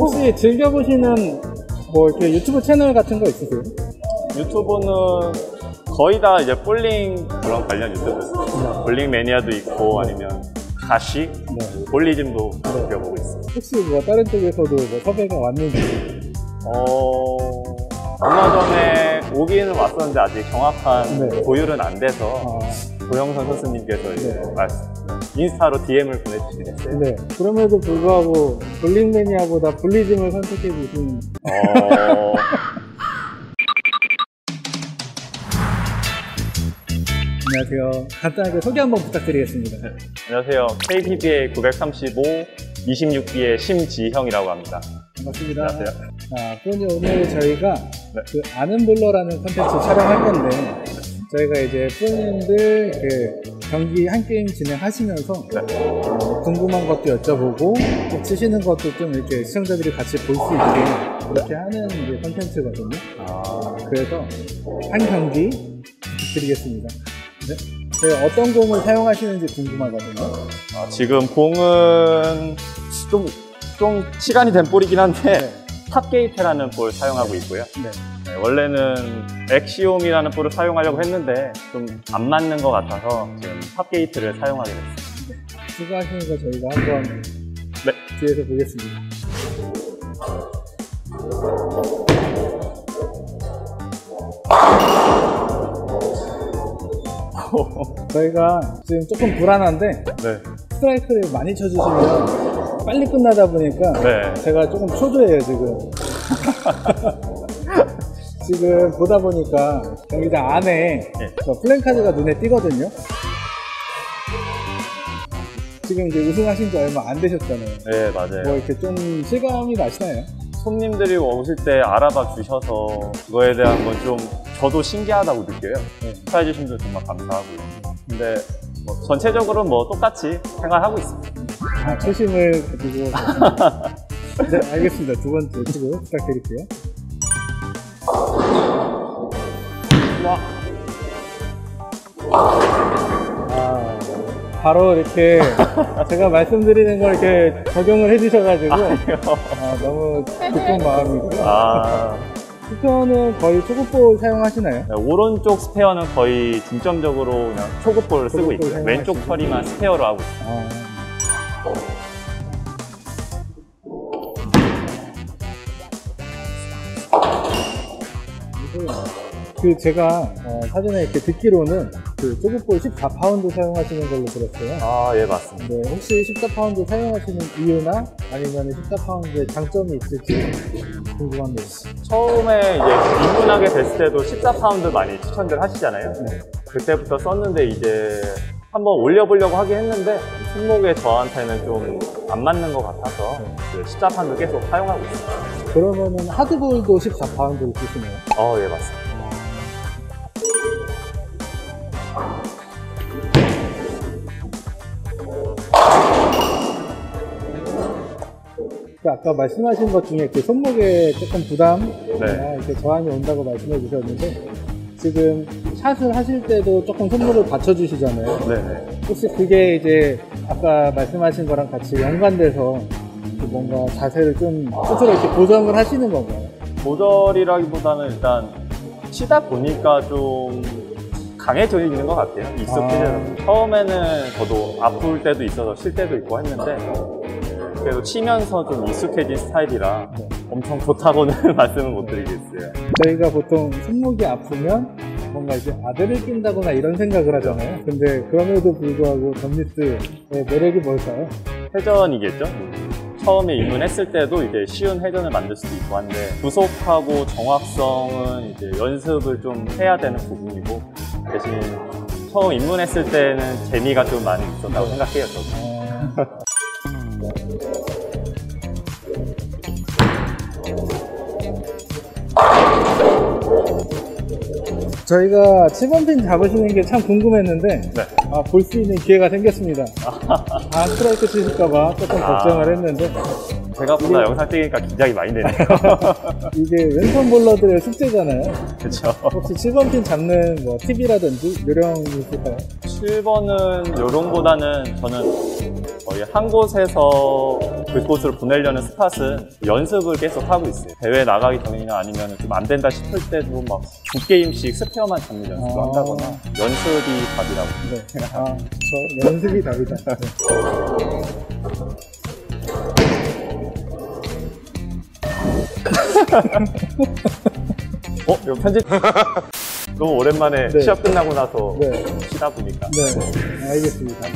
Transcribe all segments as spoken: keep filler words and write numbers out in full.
혹시 즐겨보시는 뭐 이렇게 유튜브 채널 같은 거 있으세요? 유튜브는 거의 다 이제 볼링 그런 관련 유튜브 있어요. 네. 볼링 매니아도 있고 아니면 가시, 네. 볼리즘도 즐겨보고 네. 있어요. 혹시 뭐 다른 쪽에서도 뭐 섭외가 왔는지? 어... 얼마 전에 오기는 왔었는데 아직 정확한 네. 조율은 안 돼서 아. 조영선 선수님께서 이제 네. 말씀, 인스타로 디엠을 보내주시긴 했어요. 네. 그럼에도 불구하고 볼링 매니아보다 볼리즘을 선택해 주신. 어... 안녕하세요. 간단하게 소개 한번 부탁드리겠습니다. 네. 안녕하세요. 케이피비에이 구백삼십오 이십육 기의 심지형이라고 합니다. 반갑습니다. 안녕하세요. 자, 그런데 오늘 저희가 네. 그 아는 볼러라는 컨텐츠 촬영할 건데 저희가 이제 프로님들 그 경기 한 게임 진행하시면서 네. 어, 궁금한 것도 여쭤보고 또 치시는 것도 좀 이렇게 시청자들이 같이 볼 수 있게 그렇게 하는 이제 컨텐츠거든요. 아. 그래서 한 경기 부탁드리겠습니다. 네. 저희 어떤 공을 사용하시는지 궁금하거든요. 아, 지금 공은 좀, 좀 시간이 된 볼이긴 한데 네. 탑게이트라는 볼 사용하고 있고요. 네. 네, 원래는 엑시옴이라는 볼을 사용하려고 했는데 좀 안 맞는 것 같아서 지금 탑게이트를 사용하게 됐습니다. 네. 수고하시는 거 저희가 한번 네. 뒤에서 보겠습니다. 저희가 지금 조금 불안한데 네. 스트라이크를 많이 쳐주시면 빨리 끝나다 보니까 네. 제가 조금 초조해요 지금. 지금 보다 보니까 경기장 안에 네. 플랜카드가 눈에 띄거든요. 지금 이제 우승하신 지 얼마 안 되셨잖아요. 네, 맞아요. 뭐 이렇게 좀 실감이 나시나요? 손님들이 오실 때 알아봐 주셔서 그거에 대한 건 좀 저도 신기하다고 느껴요. 네. 축하해 주신 분 정말 감사하고요. 근데 뭐 전체적으로 뭐 똑같이 생활하고 있습니다. 아, 초심을 가지고. 네, 알겠습니다. 두 번째 치고 부탁드릴게요. 와. 아, 바로 이렇게 제가 말씀드리는 걸 이렇게 적용을 해주셔가지고 아, 너무 기쁜 마음이고요. 아. 스페어는 거의 초급볼 사용하시나요? 네, 오른쪽 스페어는 거의 중점적으로 그냥 초급볼을 쓰고 있고요. 왼쪽 처리만 스페어로 하고 있어요. 아. 그 제가 어, 사전에 이렇게 듣기로는 그 초급볼 십사 파운드 사용하시는 걸로 들었어요. 아, 예, 맞습니다. 네, 혹시 십사 파운드 사용하시는 이유나 아니면 십사 파운드의 장점이 있을지 궁금합니다. 처음에 이제 입문하게 됐을 때도 십사 파운드 많이 추천들 하시잖아요. 네. 그때부터 썼는데 이제 한번 올려보려고 하긴 했는데 손목에 저한테는 좀 안 맞는 것 같아서 네. 십사 파운드 계속 사용하고 있습니다. 그러면은 하드볼도 십사 파운드를 쓰시나요? 어, 예, 맞습니다. 아까 말씀하신 것 중에 그 손목에 조금 부담, 네. 이렇게 저항이 온다고 말씀해 주셨는데 지금 샷을 하실 때도 조금 손목을 받쳐주시잖아요. 네. 혹시 그게 이제 아까 말씀하신 거랑 같이 연관돼서 뭔가 자세를 좀 스스로 이렇게 보정을 하시는 건가요? 조절이라기보다는 일단 치다 보니까 좀 강해져 있는 것 같아요. 익숙해져서. 아. 처음에는 저도 아플 때도 있어서 쉴 때도 있고 했는데 그래도 치면서 좀 익숙해진 스타일이라 네. 엄청 좋다고는 말씀을 못 드리겠어요. 저희가 보통 손목이 아프면 뭔가 이제 아들을 낀다거나 이런 생각을 하잖아요. 근데 그럼에도 불구하고 덤리스의 매력이 뭘까요? 회전이겠죠? 처음에 입문했을 때도 이제 쉬운 회전을 만들 수도 있고 한데 구속하고 정확성은 이제 연습을 좀 해야 되는 부분이고 대신 처음 입문했을 때는 재미가 좀 많이 있었다고 생각해요, 저도. 저희가 칠 번 핀 잡으시는 게 참 궁금했는데 네. 아, 볼 수 있는 기회가 생겼습니다. 아, 스트라이크 치실까봐 조금 아, 걱정을 했는데 생각보다 이게... 영상 찍으니까 긴장이 많이 되네요. 이게 왼손 볼러들의 숙제잖아요. 그렇죠. 혹시 칠 번 핀 잡는 뭐 팁이라든지 요령이 있을까요? 칠 번은 요령보다는 저는 거의 한 곳에서 그곳으로 보내려는 스팟은 연습을 계속 하고 있어요. 대회 나가기 전이나 아니면 좀 안 된다 싶을 때도 막 두 게임씩 스페어만 잡는 연습을 아. 한다거나 연습이 답이라고 네. 생각합니다. 아, 저 연습이 답이다. 어? 이거 편집? 너무 오랜만에 네. 시합 끝나고 나서 네. 쉬다 보니까. 네, 알겠습니다.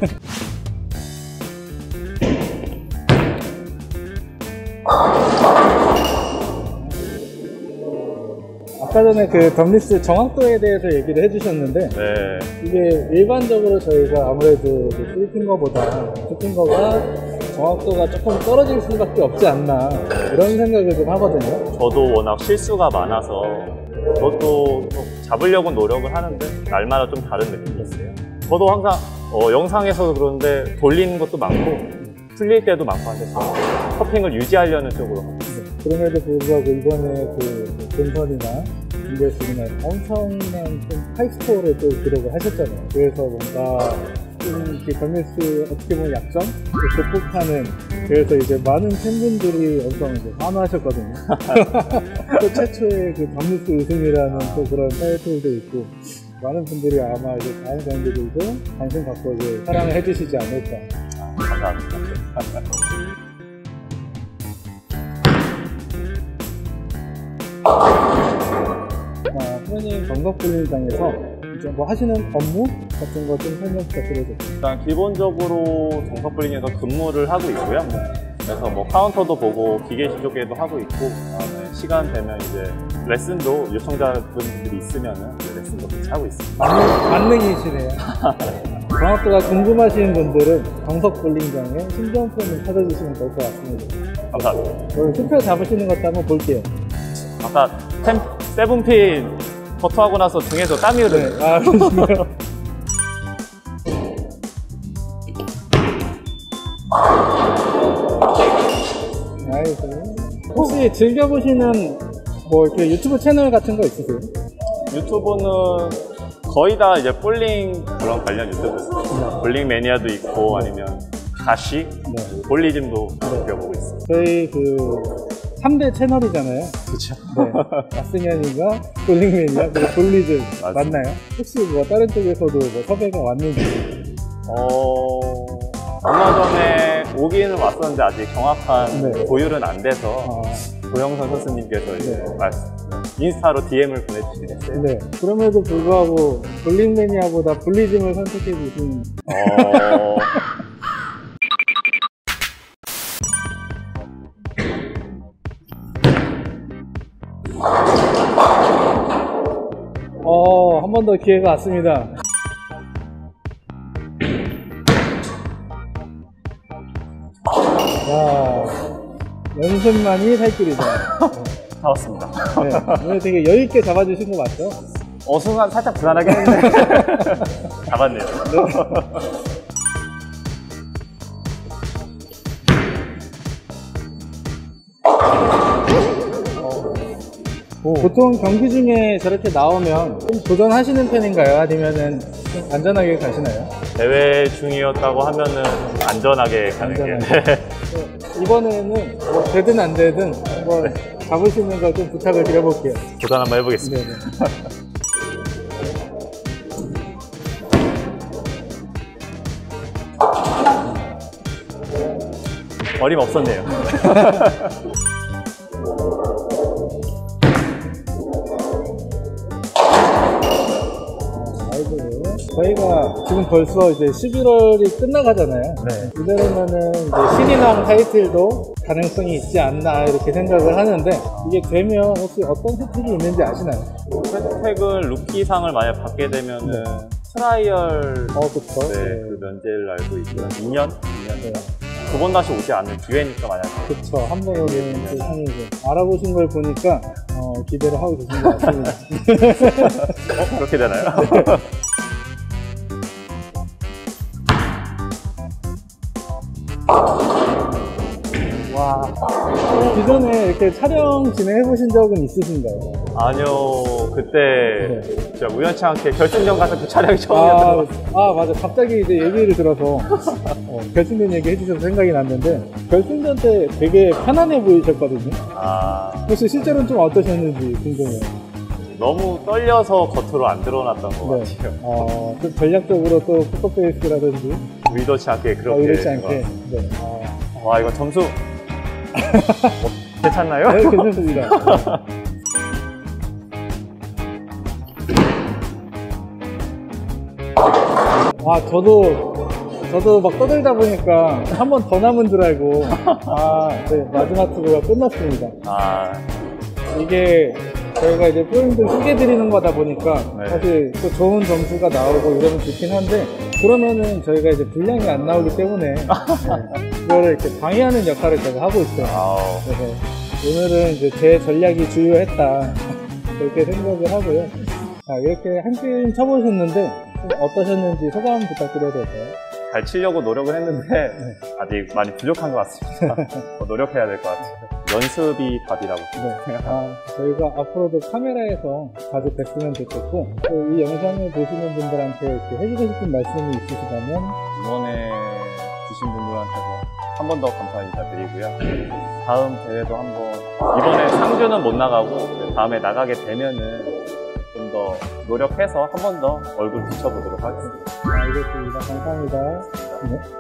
아까 전에 그 덤리스 정확도에 대해서 얘기를 해주셨는데 네. 이게 일반적으로 저희가 아무래도 스리핑거보다 슈핑거가 정확도가 조금 떨어질 수밖에 없지 않나 이런 생각을 좀 하거든요. 저도 워낙 실수가 많아서 저도 좀 잡으려고 노력을 하는데 날마다 좀 다른 느낌이 있어요. 저도 항상 어, 영상에서도 그러는데 돌리는 것도 많고 풀릴 때도 많고 하셔서 퍼핑을 유지하려는 쪽으로 하고 있어요. 그럼에도 불구하고 이번에 그 근선이나 인베스나 엄청난 좀 하이스코어를 또 기록을 하셨잖아요. 그래서 뭔가 좀 이렇게 덤리스 어떻게 보면 약점 극복하는, 그래서 이제 많은 팬분들이 엄청 이제 환호하셨거든요. 또 최초의 그 덤리스 우승이라는 또 그런 타이틀도 있고 많은 분들이 아마 이제 다음 경기들도 관심 갖고 이제 사랑을 해주시지 않을까. 아, 감사합니다. 아, 프로님 정석불림장에서 이제 뭐 하시는 업무 같은 거 좀 설명 부탁드려도 될까요? 일단 기본적으로 정석블링에서 근무를 하고 있고요. 그래서 뭐 카운터도 보고 기계식 쪽에도 하고 있고, 그다음에 시간 되면 이제 레슨도 요청자분들이 있으면은 이제 레슨도 같이 하고 있습니다. 만능, 만능이시네요. 정확도가 궁금하신 분들은 정석불림장에 신정 프로님 찾아주시면 될 것 같습니다. 감사합니다. 오늘 투표 잡으시는 것도 한번 볼게요. 아까 템, 세븐핀 버터하고 나서 등에서 땀이 흐르네요. 네, 아, 그러시네요. 아이고. 혹시 즐겨보시는 뭐 이렇게 유튜브 채널 같은 거 있으세요? 유튜브는 거의 다 이제 볼링 그런 관련 유튜브. 볼링 매니아도 있고 아니면 가시, 네. 볼리즘도 즐겨보고 있습니다. 저희 그 삼 대 채널이잖아요. 그렇죠. 네. 마스년이가 볼링맨이야, 그리고 볼리즘 맞습니다. 맞나요? 혹시 뭐 다른 쪽에서도 뭐 섭외가 왔는지? 어... 얼마 전에 오기는 왔었는데 아직 정확한 네. 고율은 안 돼서 아, 고영선 선수님께서 이제 네. 말씀, 인스타로 디엠을 보내주시긴 했어요. 네. 그럼에도 불구하고 볼링매니아보다 볼리즘을 선택해 주신. 어... 어, 한 번 더 기회가 왔습니다. 자, 연습만이 살 길이다. 다 왔습니다. 네. 오늘 되게 여유있게 잡아주신 거 맞죠? 어, 순간 살짝 불안하긴 했는데 잡았네요. 오. 보통 경기 중에 저렇게 나오면 좀 도전하시는 편인가요? 아니면은 좀 안전하게 가시나요? 대회 중이었다고 하면은 안전하게 가는 게 안전하게. 네, 이번에는 뭐 되든 안 되든 한번 잡으시는 걸 좀 부탁을 드려볼게요. 도전 한번 해보겠습니다. 네네. 어림없었네요. 아이고, 저희가 지금 벌써 이제 십일월이 끝나가잖아요. 네. 이대로면은 이제 신인왕 타이틀도 가능성이 있지 않나 이렇게 생각을 하는데, 이게 되면 혹시 어떤 혜택이 있는지 아시나요? 혜택은 루키상을 만약 받게 되면은 트라이얼 어, 그쵸. 네, 네. 그 면제를 알고 있고요. 이 년? 이 년 네. 두 번 다시 오지 않는 기회니까 만약에. 그쵸. 한 번은 그 상을 좀 알아보신 걸 보니까, 어, 기대를 하고 계신 것 같습니다. 어? 그렇게 되나요? 와. 기존에 이렇게 촬영 진행해 보신 적은 있으신가요? 아니요, 그때 네. 진짜 우연치 않게 결승전 가서 그 촬영이 처음이었던 것 같아요. 아, 아 맞아. 갑자기 이제 얘기를 들어서 어, 결승전 얘기 해주셔서 생각이 났는데 결승전 때 되게 편안해 보이셨거든요. 아, 혹시 실제로는 좀 어떠셨는지 궁금해요. 너무 떨려서 겉으로 안 드러났던 것 네. 같아요. 어, 좀 전략적으로 또 포커페이스라든지 의도치 않게 어, 그렇게 이렇지 된 것 않게. 같아요. 네. 아, 와, 이거 점수 어, 괜찮나요? 네, 괜찮습니다. 아, 저도, 저도 막 떠들다 보니까 한 번 더 남은 줄 알고, 아, 네, 마지막 투구가 끝났습니다. 아, 이게 저희가 이제 포인트 소개드리는 거다 보니까 네. 사실 또 좋은 점수가 나오고 이러면 좋긴 한데, 그러면은 저희가 이제 분량이 안 나오기 때문에, 네, 그거를 이렇게 방해하는 역할을 제가 하고 있어요. 아우. 그래서 오늘은 이제 제 전략이 주요했다. 그렇게 생각을 하고요. 자, 이렇게 한 게임 쳐보셨는데 좀 어떠셨는지 소감 부탁드려도 될까요? 잘 치려고 노력을 했는데 아직 많이 부족한 것 같습니다. 더 노력해야 될 것 같아요. 연습이 답이라고 네. 생각합니다. 아, 저희가 앞으로도 카메라에서 자주 뵀으면 좋겠고 또 이 영상을 보시는 분들한테 이렇게 해주고 싶은 말씀이 있으시다면 응원해 주신 분들한테도 한 번 더 감사 인사드리고요. 다음 대회도 한번 이번에 상주는 못 나가고 다음에 나가게 되면은 좀 더 노력해서 한 번 더 얼굴 붙여보도록 하겠습니다. 알겠습니다. 감사합니다. 네.